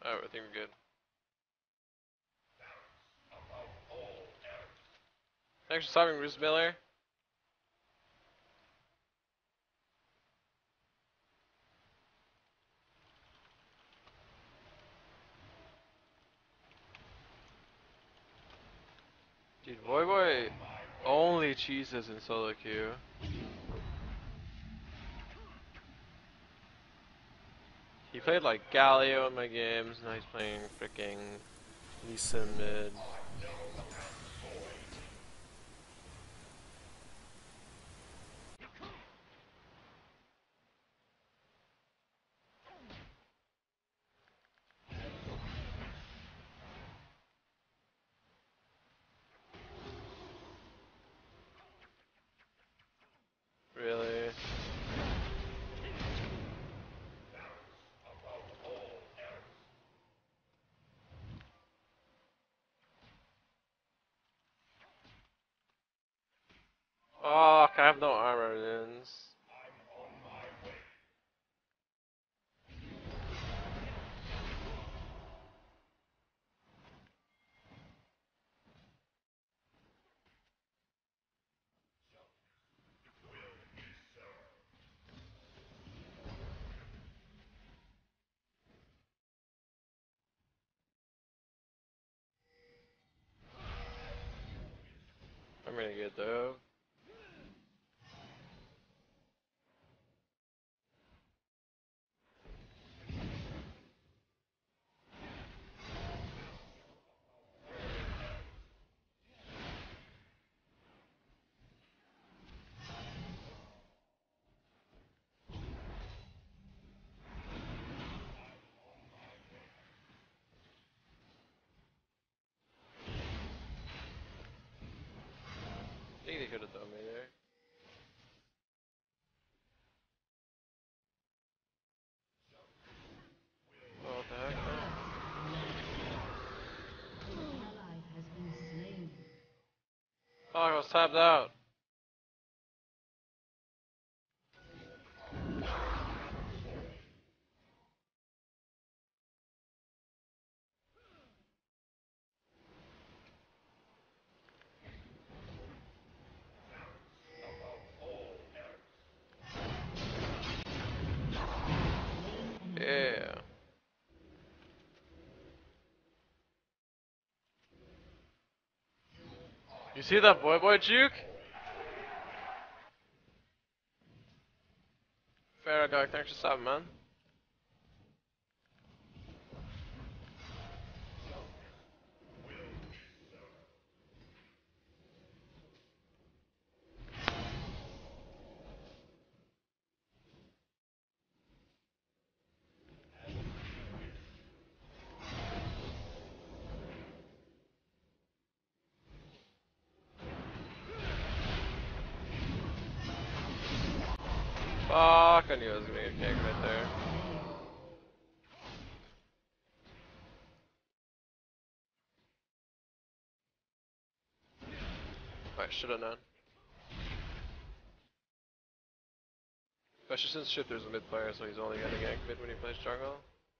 Oh, I think we're good. Thanks for stopping, Bruce Miller. Dude, Voyboy only cheeses in solo queue. He played like Galio in my games, now he's playing freaking Lee Sin mid. Really? Oh, I have no armor ins. I'm gonna get though. I think they could have done me there. Oh, what the heck? Oh, I was tapped out. Yeah. You see that Voyboy juke? Fair dog, thanks for stopping, man. Fuck, I knew I was gonna get ganked right there. I should've known. Especially since Shifter's a mid player, so he's only gonna gank mid when he plays jungle.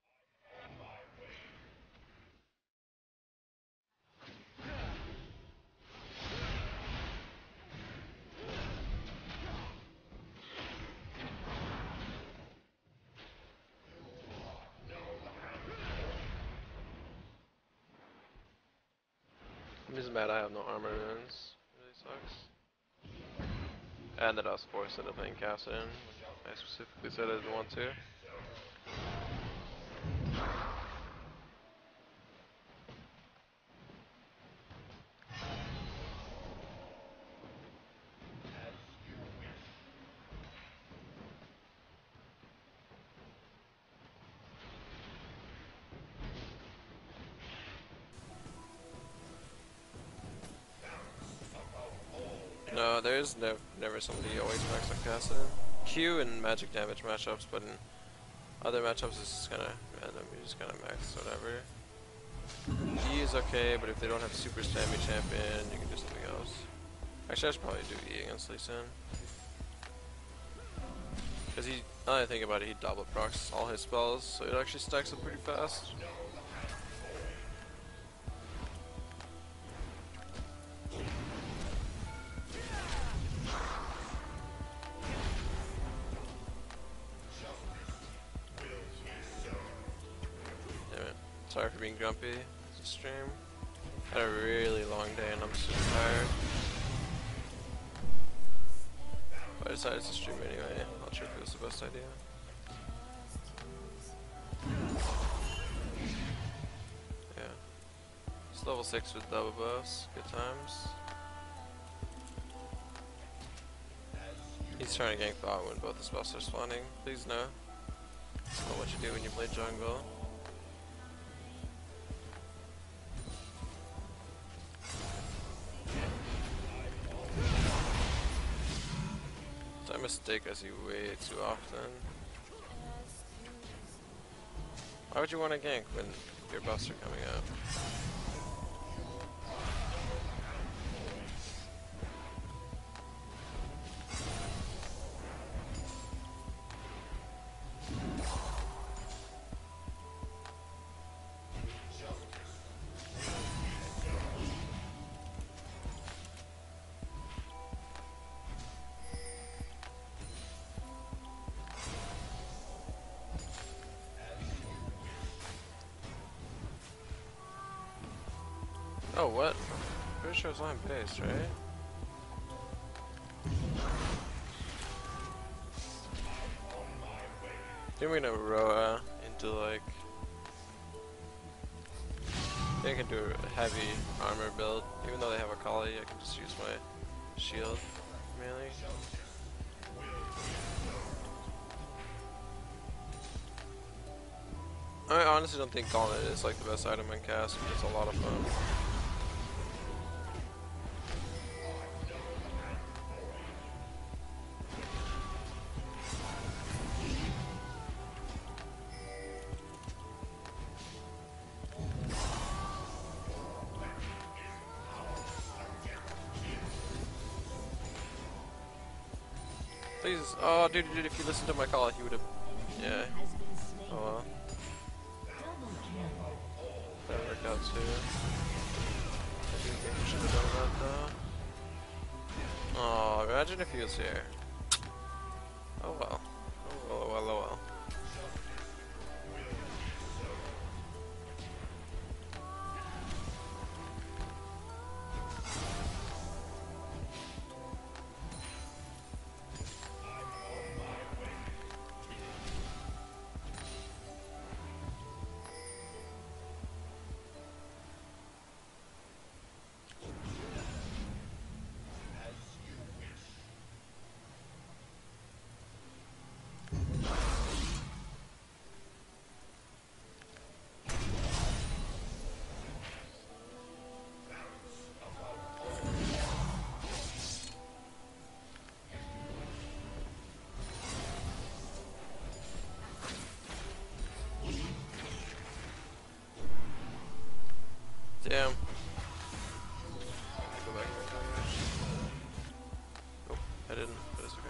I'm just mad I have no armor runes. Really sucks. And that I was forced into playing Kassadin. I specifically said I didn't want to. No, there's never somebody always max on Kassadin. Q and magic damage matchups, but in other matchups it's just kinda random, you just kinda max whatever. E is okay, but if they don't have super stammy champion, you can do something else. Actually, I should probably do E against Lee Sin. Because now that I think about it, he double procs all his spells, so it actually stacks up pretty fast. Sorry for being grumpy. It's a stream. Had a really long day and I'm super tired. But I decided to stream anyway. Not sure if it was the best idea. Yeah. It's level 6 with double buffs. Good times. He's trying to gank bot when both his buffs are spawning. Please know. That's not what you do when you play jungle. So I mistake I see way too often. Why would you want to gank when your buffs are coming out? Oh, what? Pretty sure it's line based, right? Then we're gonna Roa into like. I can do a heavy armor build. Even though they have a Kali, I can just use my shield mainly. I honestly don't think Gauntlet is like the best item in cast, but it's a lot of fun. Please, oh dude, if you listened to my call, he would have, yeah. Oh well. That worked out too. I do think we should have done that though. Oh, imagine if he was here. Oh well. Oh well, oh well, oh well. Damn. Go back. Oh, I didn't, but it's okay.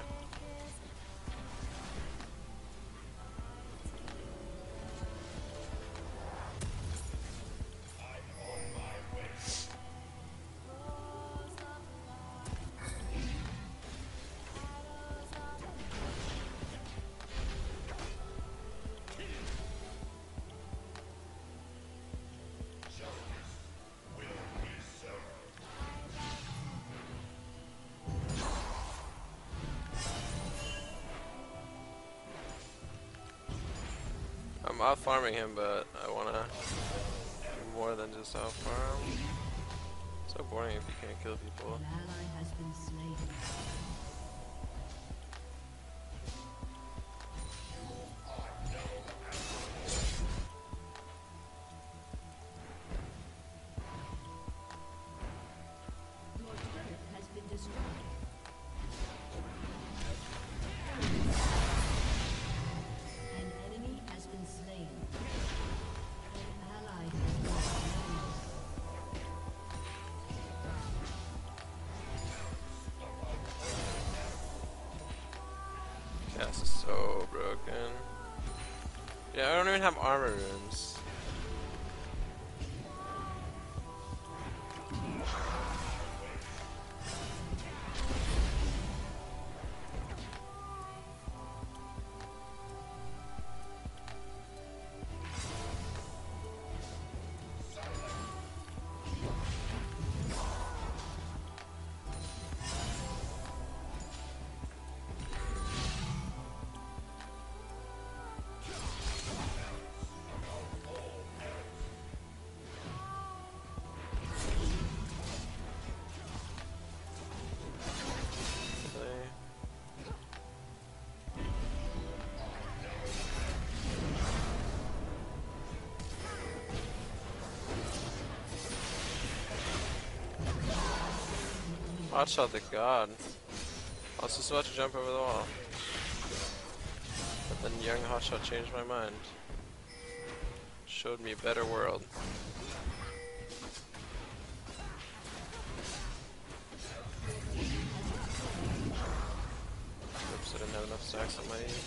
I'm out farming him, but I wanna do more than just out farm. It's so boring if you can't kill people. An ally has been slain. Your turret has been destroyed. An enemy has been slain. An ally has been slain. Yeah, this is so broken. Yeah, I don't even have armor runes. Hotshot the god. I was just about to jump over the wall. But then young Hotshot changed my mind. Showed me a better world. Oops, I didn't have enough stacks on my E.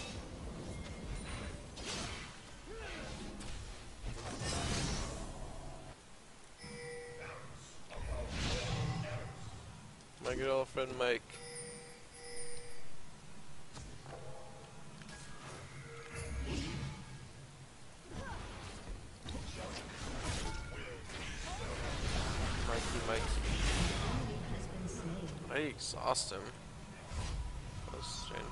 My good old friend Mike. Mikey. I exhaust him. That was strange.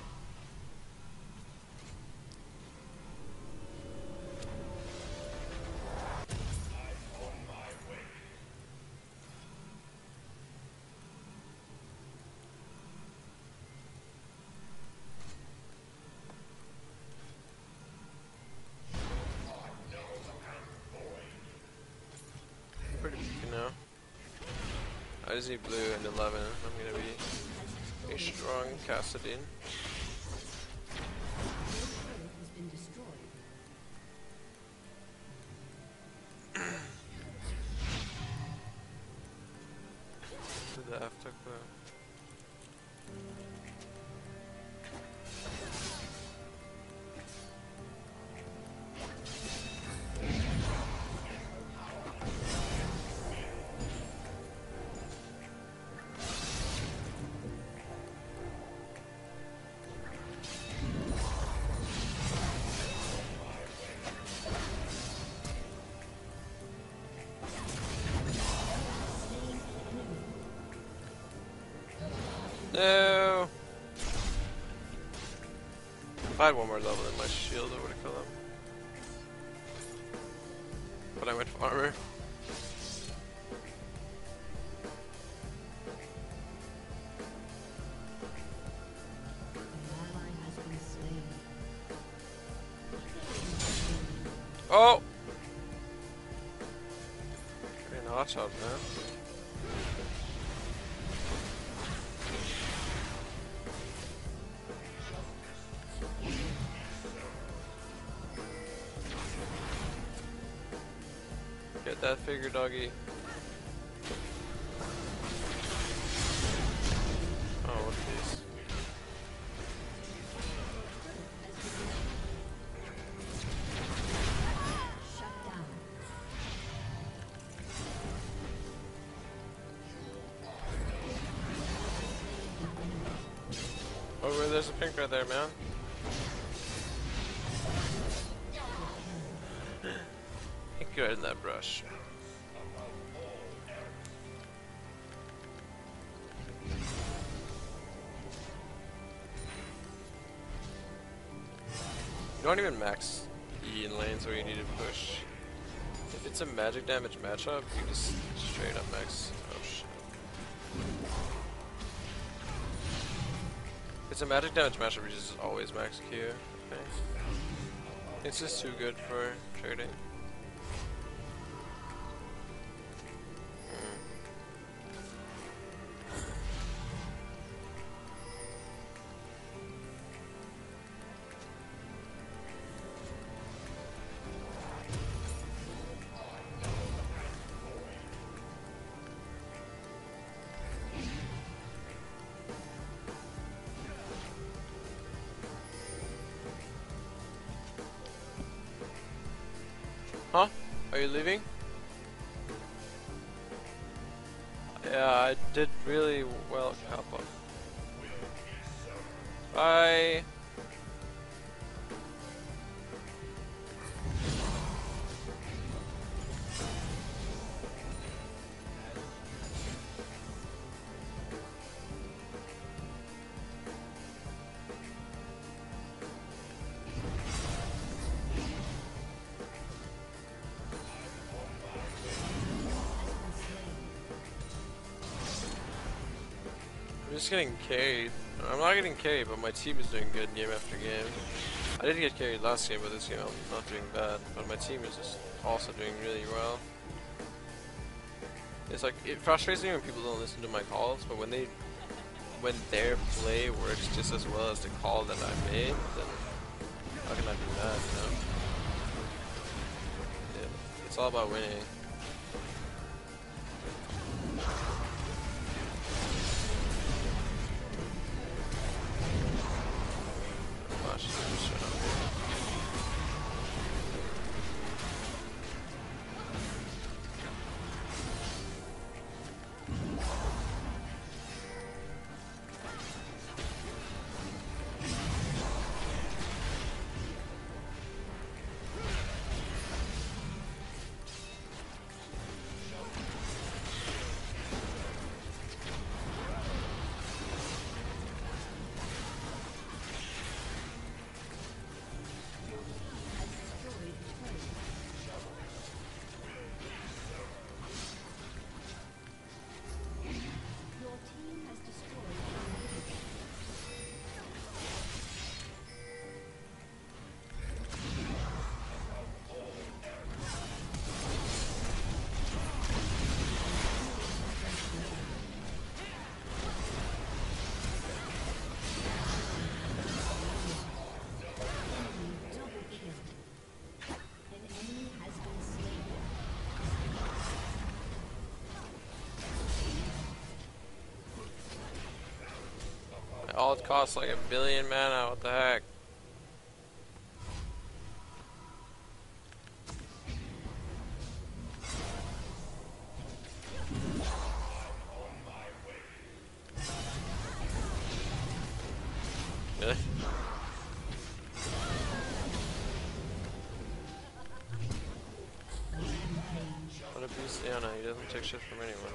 Pretty weak now. I just need blue and 11. I'm gonna be a strong Kassadin. Has been destroyed. To the after club. No! If I had one more level in my shield, I would have killed him. But I went for armor. An ally has been slain. Oh! Getting a hot shot, man. Get that figure, doggy. Oh, what a piece. Shut down. Oh, there's a pink right there, man. Pink right in that brush. You don't even max E in lanes where you need to push. If it's a magic damage matchup, you just straight up max. Oh shit. If it's a magic damage matchup, you just always max Q. Okay. It's just too good for trading. Huh? Are you leaving? Yeah, I did really well at Kappa. Bye! I'm just getting carried. I'm not getting carried, but my team is doing good game after game. I didn't get carried last game, but this game I'm not doing bad. But my team is just also doing really well. It's like, it frustrates me when people don't listen to my calls, but when their play works just as well as the call that I made, then how can I be mad, you know? Yeah, it's all about winning. Gosh, shut up. All it costs like 1,000,000,000 mana, what the heck? Really? What a beast Leona, he doesn't take shit from anyone.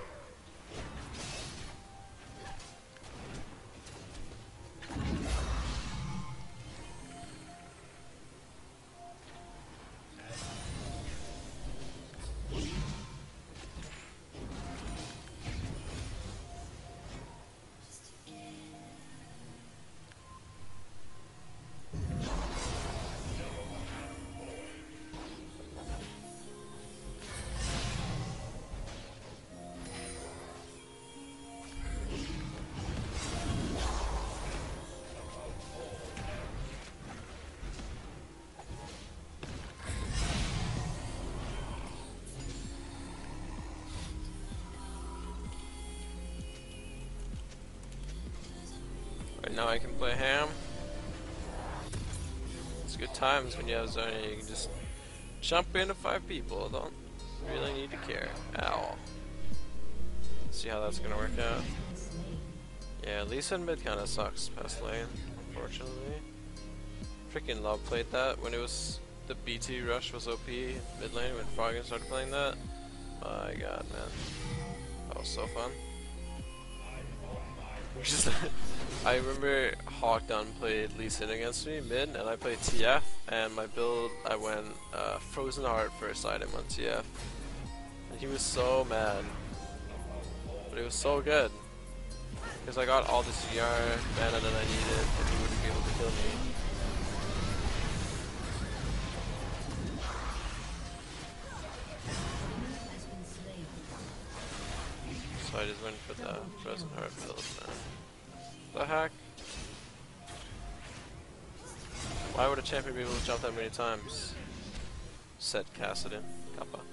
Right now I can play Ham. It's good times when you have Zonia, you can just jump into 5 people, don't really need to care at all. See how that's gonna work out. Yeah, Lisa in mid kinda sucks past lane, unfortunately. Freaking love played that when it was the BT rush was OP mid lane when Froggen started playing that. My god, man. That was so fun. I remember Hawkdown played Lee Sin against me mid, and I played TF, and my build I went Frozen Heart first item on TF, and he was so mad, but it was so good because I got all the CR mana that I needed, and he wouldn't be able to kill me. So I just went for the Frozen Heart build, man. The heck? Why would a champion be able to jump that many times? Said Kassadin. Kappa.